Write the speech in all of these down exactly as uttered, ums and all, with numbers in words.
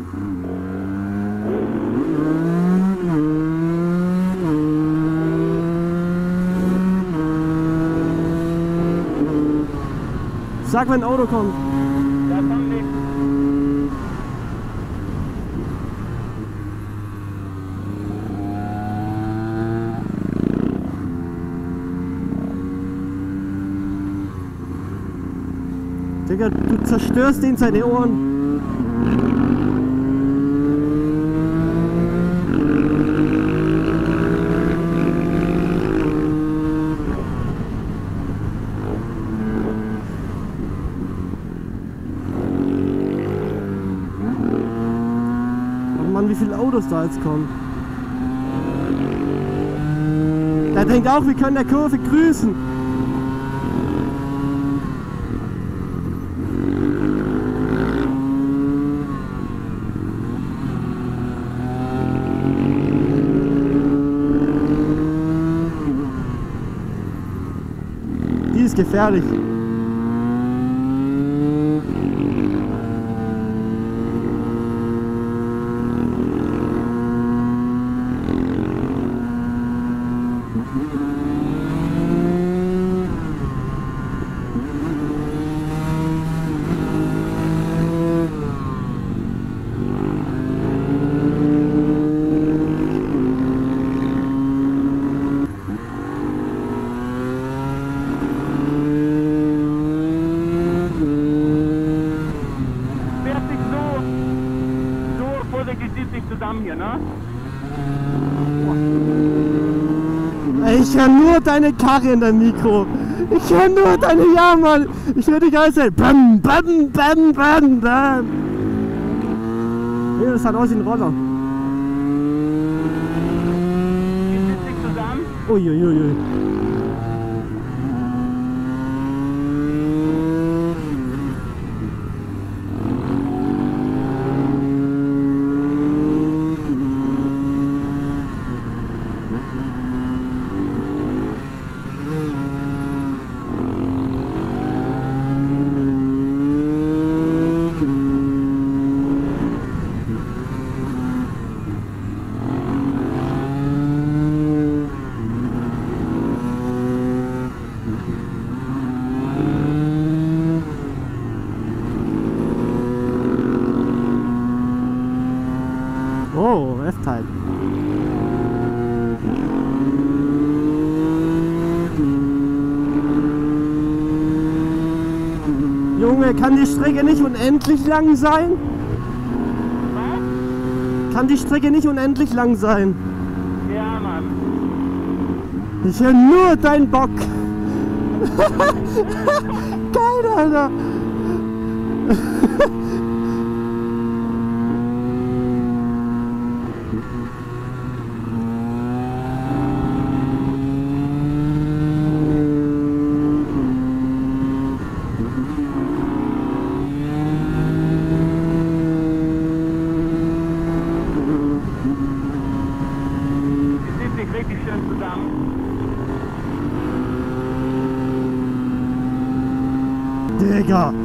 Sag, wenn ein Auto kommt. Da kommt nichts. Digga, du zerstörst den seine Ohren. Mann, wie viele Autos da jetzt kommen. Der denkt auch, wir können der Kurve grüßen. Die ist gefährlich. Hier, ne? Ich höre nur deine Karre in deinem Mikro. Ich höre nur deine, ja Mann. Ich höre die ganze Zeit. Bam, bam, bam, bam, bam. Nee, das hat aus wie ein Roller. Die sitzt nicht zusammen. Uiuiui. Oh, F-Type. Junge, kann die Strecke nicht unendlich lang sein? Was? Kann die Strecke nicht unendlich lang sein? Ja, Mann. Ich höre nur deinen Bock. Geil, Alter. Richtig schön zusammen. Digga.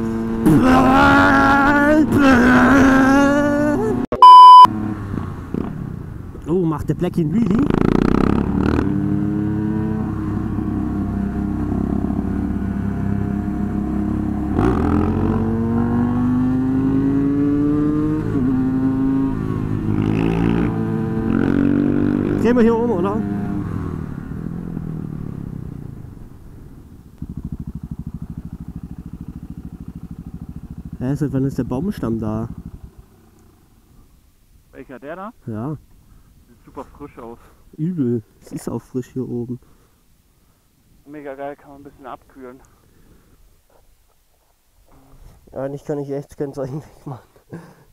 Oh, macht der Blackie einen Wheelie? Drehen wir hier um, oder? Hä, seit wann ist der Baumstamm da? Welcher, der da? Ja. Sieht super frisch aus. Übel. Es ist auch frisch hier oben. Mega geil, kann man ein bisschen abkühlen. Ja, eigentlich kann ich echt kein Zeichen wegmachen.